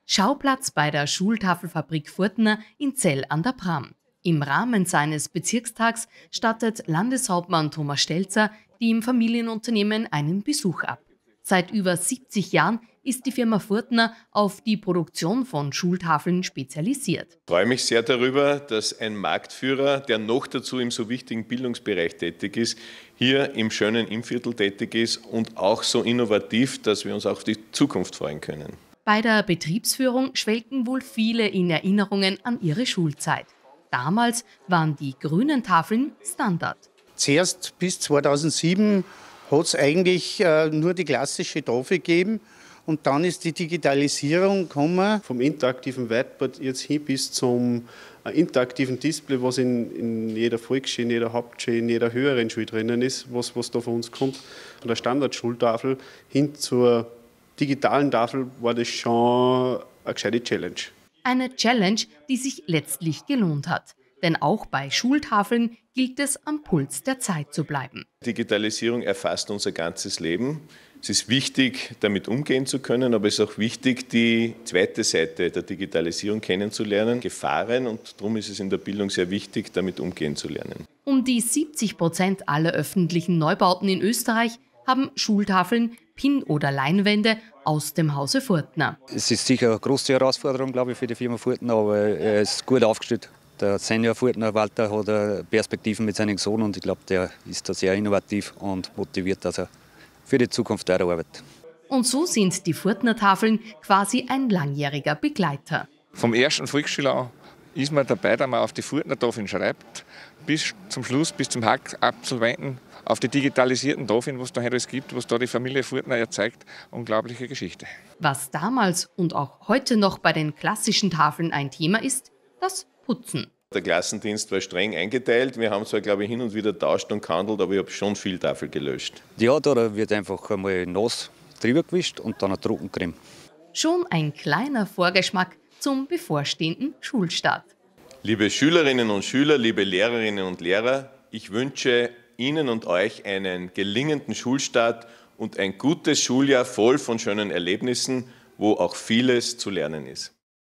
Schauplatz bei der Schultafelfabrik Furtner in Zell an der Bram. Im Rahmen seines Bezirkstags stattet Landeshauptmann Thomas Stelzer dem Familienunternehmen einen Besuch ab. Seit über 70 Jahren ist die Firma Furtner auf die Produktion von Schultafeln spezialisiert. Ich freue mich sehr darüber, dass ein Marktführer, der noch dazu im so wichtigen Bildungsbereich tätig ist, hier im schönen Innviertel tätig ist und auch so innovativ, dass wir uns auf die Zukunft freuen können. Bei der Betriebsführung schwelgen wohl viele in Erinnerungen an ihre Schulzeit. Damals waren die grünen Tafeln Standard. Zuerst bis 2007 hat es eigentlich nur die klassische Tafel gegeben und dann ist die Digitalisierung gekommen. Vom interaktiven Whiteboard jetzt hin bis zum interaktiven Display, was in jeder Volksschule, in jeder Hauptschule, in jeder höheren Schule drinnen ist, was da von uns kommt. Von der Standardschultafel hin zur digitalen Tafel war das schon eine gescheite Challenge. Eine Challenge, die sich letztlich gelohnt hat. Denn auch bei Schultafeln gilt es, am Puls der Zeit zu bleiben. Digitalisierung erfasst unser ganzes Leben. Es ist wichtig, damit umgehen zu können, aber es ist auch wichtig, die zweite Seite der Digitalisierung kennenzulernen, Gefahren, und darum ist es in der Bildung sehr wichtig, damit umgehen zu lernen. Um die 70% aller öffentlichen Neubauten in Österreich haben Schultafeln, Pin- oder Leinwände aus dem Hause Furtner. Es ist sicher eine große Herausforderung, glaube ich, für die Firma Furtner, aber er ist gut aufgestellt. Der Senior Furtner Walter hat Perspektiven mit seinem Sohn und ich glaube, der ist da sehr innovativ und motiviert, dass er für die Zukunft weiterarbeitet. Und so sind die Furtner-Tafeln quasi ein langjähriger Begleiter. Vom ersten Volksschüler an ist man dabei, dass man auf die Furtner-Tafeln schreibt, bis zum Schluss, bis zum Hackabsolventen, auf die digitalisierten Tafeln, was da heute alles gibt, was da die Familie Furtner erzeugt. Unglaubliche Geschichte. Was damals und auch heute noch bei den klassischen Tafeln ein Thema ist, das Putzen. Der Klassendienst war streng eingeteilt. Wir haben zwar, glaube ich, hin und wieder tauscht und gehandelt, aber ich habe schon viel Tafel gelöscht. Ja, da wird einfach einmal nass drüber gewischt und dann eine Trockencreme. Schon ein kleiner Vorgeschmack zum bevorstehenden Schulstart. Liebe Schülerinnen und Schüler, liebe Lehrerinnen und Lehrer, ich wünsche Ihnen und euch einen gelingenden Schulstart und ein gutes Schuljahr voll von schönen Erlebnissen, wo auch vieles zu lernen ist.